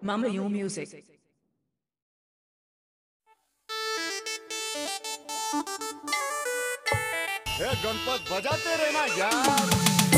Mama You Music. Ganpat बजाते रहना यार।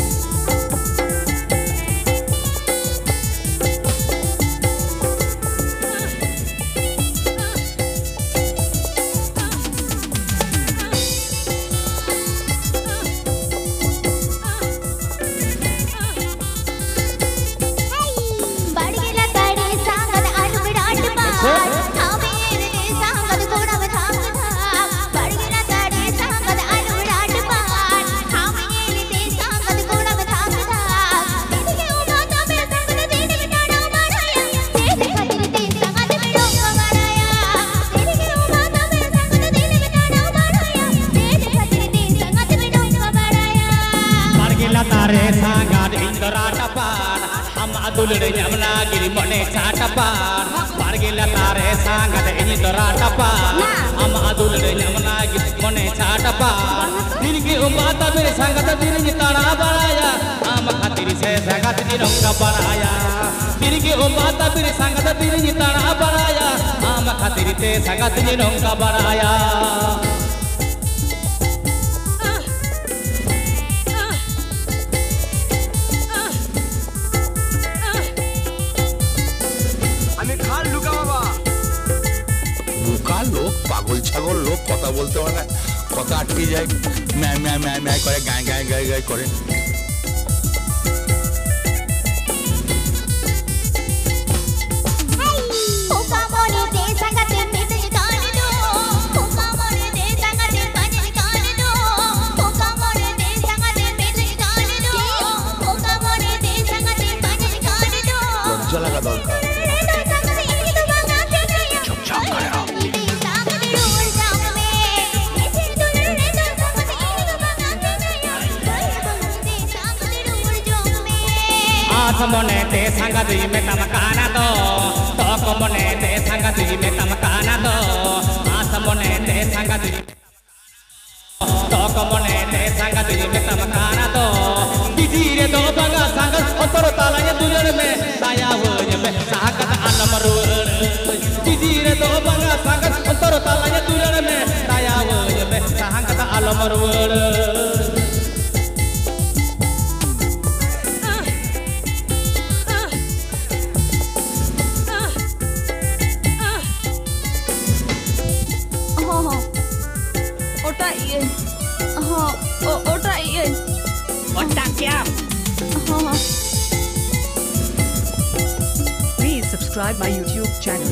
तारे सांगाद इंदरा टपान हम अदुलड़े जमना गिरी मने चाटपान बारगिला तारे सांगाद इंदरा टपान हम अदुलड़े जमना गिरी मने चाटपान दिन की उम्माता मेरे सांगाद दिन की ताड़ा बनाया हम खातिर से सांगाद दिनों का बनाया दिन की उम्माता मेरे सांगाद दिन की ताड़ा बनाया हम खातिर से सांगाद दिनों का बनाया लोग पागल छागल लोग कथा बोलते पारे ना कथा आटके जाए म्या म्या म्या म्या करे गाय गाय गाय गाय करे लज्जा लगा दरकार मने ते संगति में तमकाना दो तो मने ते संगति में तमकाना दो आस मने ते संगति तो मने ते संगति में तमकाना दो बिजीरे दो बंगा संगत उतर ताला ये दुजर में साया वो ये में सागत अलमरू बिजीरे दो बंगा संगत उतर ताला ये दुजर में साया वो ये में सागत अलमरू Please subscribe my YouTube channel.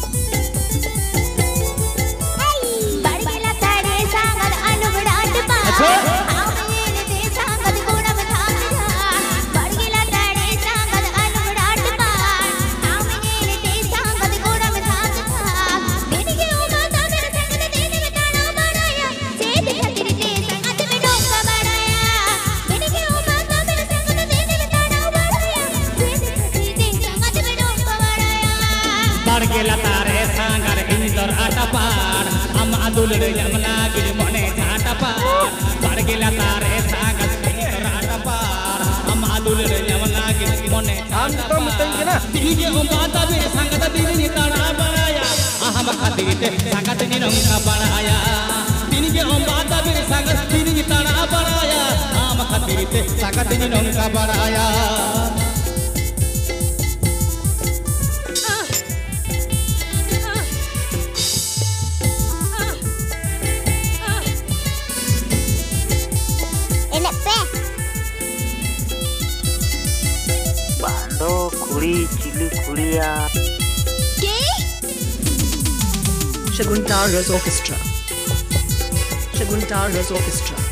बारगिला तारे सांगार इंदर आटपान हम अदुलड़े जमना गिरी मने चाटपान बारगिला तारे सांगार इंदर आटपान हम अदुलड़े जमना गिरी मने चाटपान दिगे उम्माता मेरे सांगत दिनी ताड़ा बनाया हम खातिर ते सांगत निनों का बनाया दिगे उम्माता मेरे सांगत दिनी ताड़ा बनाया हम खातिर ते सांगत निनों का बनाया Shagun Tara's Orchestra. Shagun Tara's Orchestra.